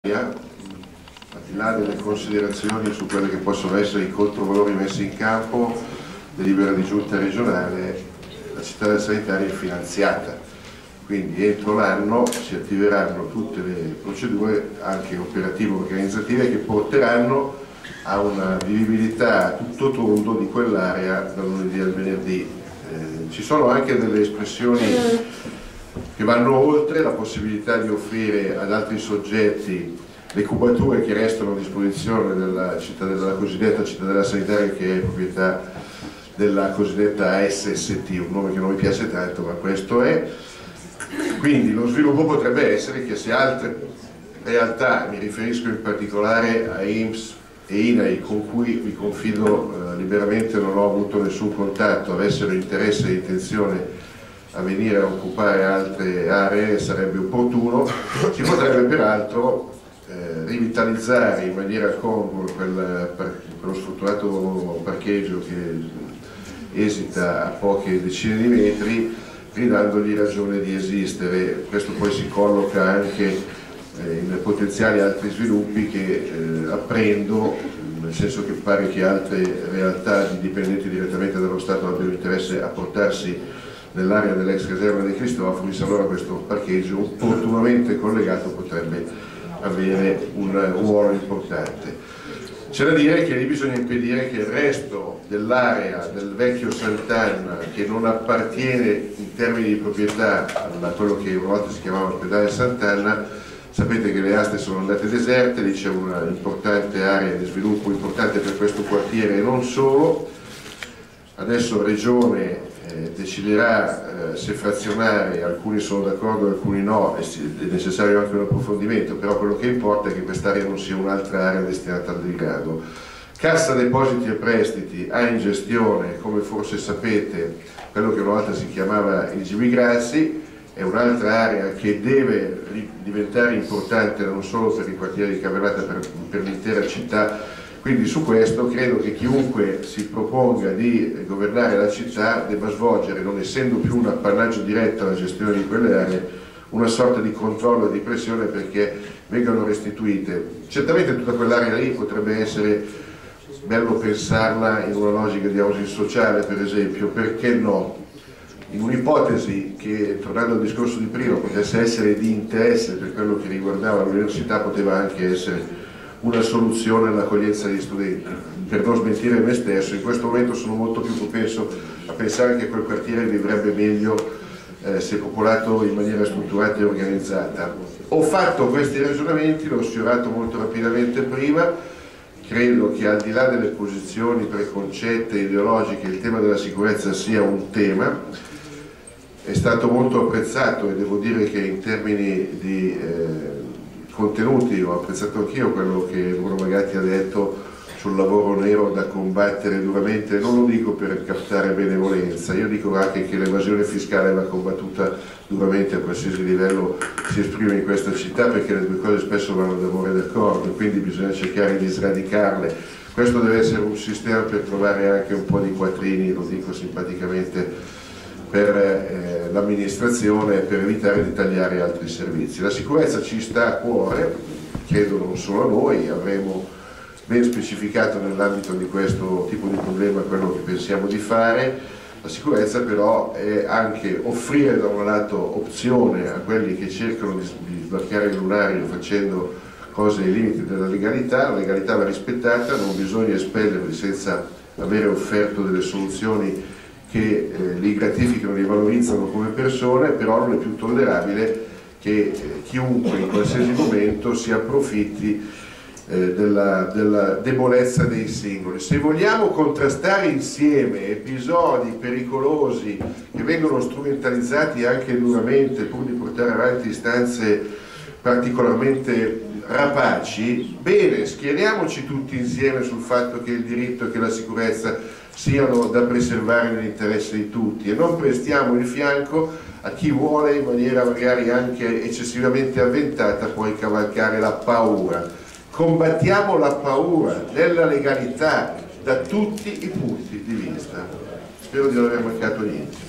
al di là delle considerazioni su quelli che possono essere i controvalori messi in campo, delibera di giunta regionale, la città della sanitaria è finanziata, quindi entro l'anno si attiveranno tutte le procedure anche operative e organizzative che porteranno a una vivibilità a tutto tondo di quell'area dal lunedì al venerdì. Ci sono anche delle espressioni che vanno oltre la possibilità di offrire ad altri soggetti le cubature che restano a disposizione della cosiddetta cittadella sanitaria, che è proprietà della cosiddetta ASST, un nome che non mi piace tanto, ma questo è. Quindi lo sviluppo potrebbe essere che se altre realtà, mi riferisco in particolare a INPS e INAI, con cui vi confido liberamente non ho avuto nessun contatto, avessero interesse e intenzione a venire a occupare altre aree, sarebbe opportuno. Si potrebbe peraltro rivitalizzare in maniera congrua quello sfortunato parcheggio che esita a poche decine di metri, ridandogli ragione di esistere. Questo poi si colloca anche in potenziali altri sviluppi che apprendo, nel senso che pare che altre realtà dipendenti direttamente dallo Stato abbiano interesse a portarsi nell'area dell'ex caserma dei Cristoforis. Allora questo parcheggio opportunamente collegato potrebbe avere un ruolo importante. C'è da dire che lì bisogna impedire che il resto dell'area del vecchio Sant'Anna, che non appartiene in termini di proprietà a quello che una volta si chiamava ospedale Sant'Anna, sapete che le aste sono andate deserte, lì c'è una importante area di sviluppo importante per questo quartiere e non solo. Adesso la Regione deciderà se frazionare, alcuni sono d'accordo, alcuni no, è necessario anche un approfondimento, però quello che importa è che quest'area non sia un'altra area destinata al degrado. Cassa Depositi e Prestiti ha in gestione, come forse sapete, quello che una volta si chiamava il GB Grassi, è un'altra area che deve diventare importante non solo per il quartiere di Cavernata, per l'intera città. Quindi su questo credo che chiunque si proponga di governare la città debba svolgere, non essendo più un appannaggio diretto alla gestione di quelle aree, una sorta di controllo e di pressione perché vengano restituite. Certamente tutta quell'area lì potrebbe essere bello pensarla in una logica di housing sociale, per esempio, perché no? In un'ipotesi che, tornando al discorso di prima, potesse essere di interesse per quello che riguardava l'università, poteva anche essere una soluzione all'accoglienza degli studenti. Per non smentire me stesso, in questo momento sono molto più propenso a pensare che quel quartiere vivrebbe meglio se popolato in maniera strutturata e organizzata. Ho fatto questi ragionamenti, l'ho sfiorato molto rapidamente prima. Credo che al di là delle posizioni preconcette ideologiche il tema della sicurezza sia un tema. È stato molto apprezzato e devo dire che in termini di contenuti ho apprezzato anch'io quello che Bruno Magatti ha detto sul lavoro nero da combattere duramente. Non lo dico per captare benevolenza, io dico anche che l'evasione fiscale va combattuta duramente a qualsiasi livello si esprime in questa città, perché le due cose spesso vanno d'amore d'accordo, quindi bisogna cercare di sradicarle. Questo deve essere un sistema per trovare anche un po' di quattrini, lo dico simpaticamente, per l'amministrazione, per evitare di tagliare altri servizi. La sicurezza ci sta a cuore, credo non solo a noi, avremo ben specificato nell'ambito di questo tipo di problema quello che pensiamo di fare. La sicurezza però è anche offrire da un lato opzione a quelli che cercano di sbarcare il lunario facendo cose ai limiti della legalità. La legalità va rispettata, non bisogna espellerli senza avere offerto delle soluzioni che li gratificano, li valorizzano come persone, però non è più tollerabile che chiunque in qualsiasi momento si approfitti della debolezza dei singoli. Se vogliamo contrastare insieme episodi pericolosi che vengono strumentalizzati anche duramente pur di portare avanti istanze particolarmente rapaci, bene, schieriamoci tutti insieme sul fatto che il diritto e che la sicurezza siano da preservare nell'interesse di tutti e non prestiamo il fianco a chi vuole in maniera magari anche eccessivamente avventata poi cavalcare la paura. Combattiamo la paura nella legalità da tutti i punti di vista. Spero di non aver mancato niente.